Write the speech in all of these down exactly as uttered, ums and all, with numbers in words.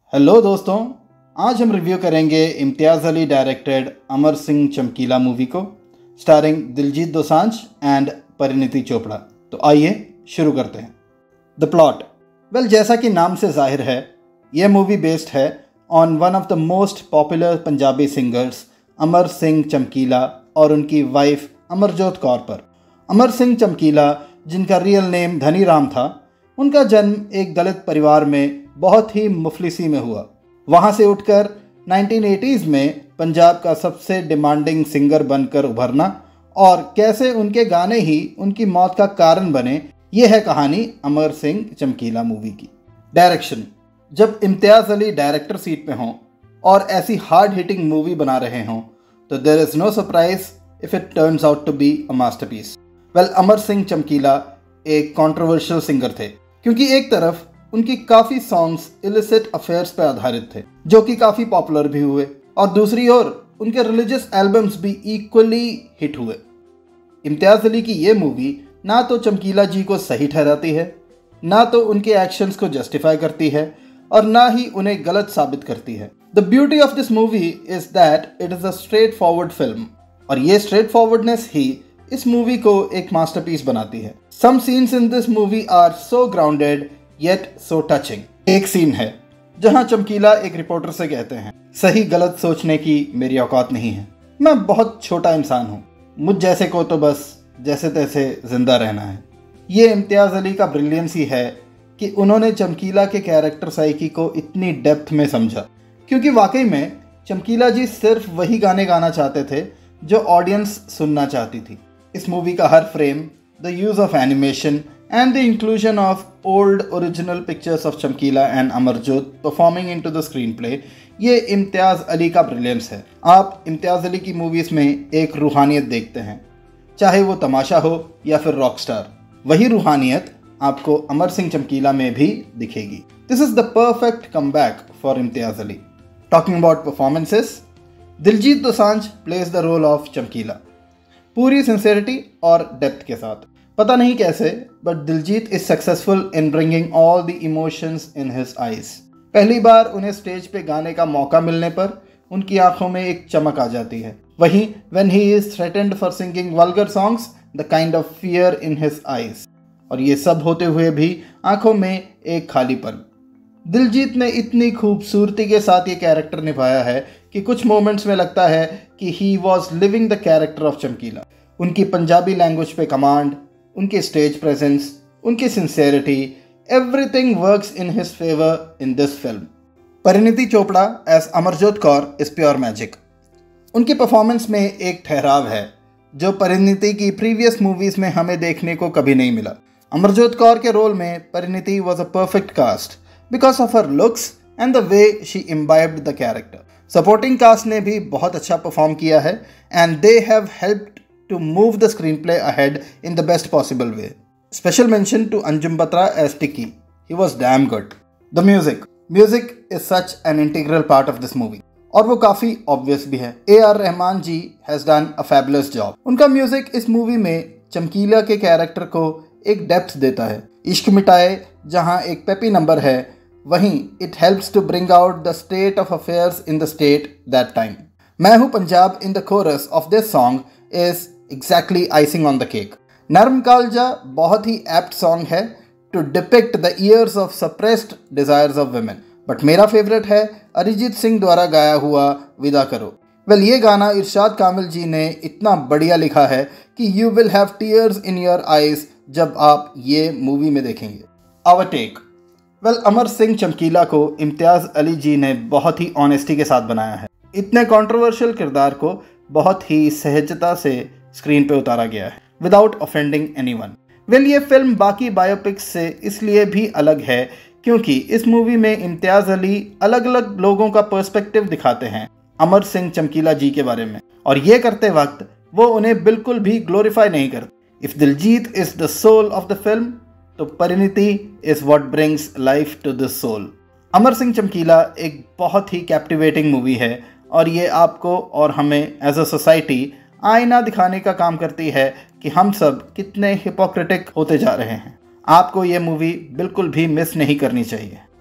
Hello दोस्तों, आज हम रिव्यू करेंगे इम्तियाज़ अली डायरेक्टेड अमर सिंह चमकीला मूवी को, स्टारिंग दिलजीत दोसांझ एंड परिणीति चोपड़ा। तो आइए शुरू करते हैं। द प्लॉट, वेल जैसा कि नाम से जाहिर है, यह मूवी बेस्ड है on one of the most popular Punjabi singers Amar Singh Chamkila और उनकी वाइफ अमरजोत कौर पर। अमर सिंह चमकीला, जिनका रियल नेम धनी राम था, उनका जन्म एक दलित परिवार में बहुत ही मुफलिसी में हुआ। वहाँ से उठकर नाइनटीन एटीज़ में पंजाब का सबसे डिमांडिंग सिंगर बनकर उभरना और कैसे उनके गाने ही उनकी मौत का कारण बने, ये है कहानी अमर सिंह चमकीला मूवी की। डायरेक्शन, जब इम्तियाज़ अली डायरेक्टर सीट पे हों और ऐसी हार्ड हिटिंग मूवी बना रहे हों तो there is no surprise if it turns out to be a masterpiece. Well, Amar Singh Chamkila एक कंट्रोवर्शियल सिंगर थे, क्योंकि एक तरफ उनकी काफ़ी सॉन्ग्स इलिसिट अफेयर्स पर आधारित थे जो कि काफ़ी पॉपुलर भी हुए, और दूसरी ओर उनके रिलीजियस एल्बम्स भी इक्वली हिट हुए। इम्तियाज़ अली की ये मूवी ना तो चमकीला जी को सही ठहराती है, ना तो उनके एक्शंस को जस्टिफाई करती है, और ना ही उन्हें गलत साबित करती है। The beauty of this movie is that it is a straightforward film, और ये स्ट्रेट फॉरवर्डनेस ही इस मूवी को एक मास्टरपीस बनाती है। Some scenes in this movie are so grounded yet so touching. एक सीन है जहां चमकीला एक रिपोर्टर से कहते हैं, सही गलत सोचने की मेरी औकात नहीं है, मैं बहुत छोटा इंसान हूं, मुझ जैसे को तो बस जैसे तैसे जिंदा रहना है। ये इम्तियाज़ अली का ब्रिलियंस ही है कि उन्होंने चमकीला के कैरेक्टर साइकी को इतनी डेप्थ में समझा, क्योंकि वाकई में चमकीला जी सिर्फ वही गाने गाना चाहते थे जो ऑडियंस सुनना चाहती थी। इस मूवी का हर frame, the use of animation and the inclusion of old original pictures of Chamkila and Amarjot performing into the screenplay, ये इम्तियाज़ अली का ब्रिलियंस है। आप इम्तियाज़ अली की मूवीज़ में एक रूहानियत देखते हैं, चाहे वो तमाशा हो या फिर रॉक स्टार। वही रूहानियत आपको अमर सिंह चमकीला में भी दिखेगी। This is the perfect comeback for Imtiaz Ali. Talking about performances, Diljit Dosanjh plays the role of Chamkila पूरी सिंसेरिटी और डेप्थ के साथ। पता नहीं कैसे, but Diljit is successful in bringing all the emotions in his eyes. पहली बार उन्हें स्टेज पे गाने का मौका मिलने पर उनकी आंखों में एक चमक आ जाती है। वहीं when he is threatened for singing vulgar songs, the kind of fear in his eyes. और ये सब होते हुए भी आंखों में एक खालीपन। दिलजीत ने इतनी खूबसूरती के साथ ये कैरेक्टर निभाया है कि कुछ मोमेंट्स में लगता है कि he was living the character of Chamkila. उनकी पंजाबी लैंग्वेज पे कमांड, उनकी स्टेज प्रेजेंस, उनकी sincerity, everything works in his favour in this film. Parineeti Chopra as Amarjot Kaur is pure magic. उनकी परफॉर्मेंस में एक ठहराव है जो परिणीति की प्रीवियस मूवीज़ में हमें देखने को कभी नहीं मिला। अमरजोत कौर के रोल में Parineeti was a perfect cast because of her looks and the way she imbibed the character. Supporting cast ने भी बहुत अच्छा परफॉर्म किया है and they have helped to move the screenplay ahead in the best possible way. Special mention to Anjum Batra as Tikki. He was damn good. The music. Music is such an integral part of this movie. और वो काफ़ी obvious भी है। A R Rahman ji has done a fabulous job. उनका music इस movie में चमकीला के character को एक डेप्थ देता है। इश्क मिटाए जहाँ एक पेपी नंबर है, वहीं it helps to bring out the state of affairs in the state that time. मैं हूँ Punjab in the chorus of this song is exactly icing on the cake. Naram Kaalja बहुत ही एप्ट सॉन्ग है to depict the years of suppressed desires of women. But मेरा favourite है अरिजीत सिंह द्वारा गाया हुआ विदा करो। वेल, ये गाना इरशाद कामिल जी ने इतना बढ़िया लिखा है कि you will have tears in your eyes जब आप ये मूवी में देखेंगे। Our take. Well, Amar Singh Chamkila को इम्तियाज़ अली जी ने बहुत ही ऑनेस्टी के साथ बनाया है। इतने कंट्रोवर्शियल किरदार को बहुत ही सहजता से स्क्रीन पे उतारा गया है विदाउट ऑफेंडिंग एनीवन। वेल, ये फिल्म बाकी बायोपिक्स से इसलिए भी अलग है क्योंकि इस मूवी में इम्तियाज़ अली अलग अलग लोगों का पर्सपेक्टिव दिखाते हैं अमर सिंह चमकीला जी के बारे में, और ये करते वक्त वो उन्हें बिल्कुल भी ग्लोरीफाई नहीं करते। If Diljit is the soul of the film, तो Parineeti is what brings life to this soul. Amar Singh Chamkila एक बहुत ही कैप्टिवेटिंग मूवी है और ये आपको और हमें एज अ सोसाइटी आईना दिखाने का काम करती है कि हम सब कितने हिपोक्रेटिक होते जा रहे हैं। आपको ये मूवी बिल्कुल भी मिस नहीं करनी चाहिए।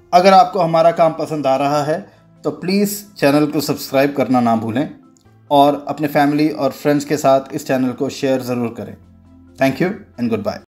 अगर आपको हमारा काम पसंद आ रहा है तो प्लीज़ चैनल को सब्सक्राइब करना ना भूलें और अपने फैमिली और फ्रेंड्स के साथ इस चैनल को शेयर ज़रूर करें। Thank you and good bye.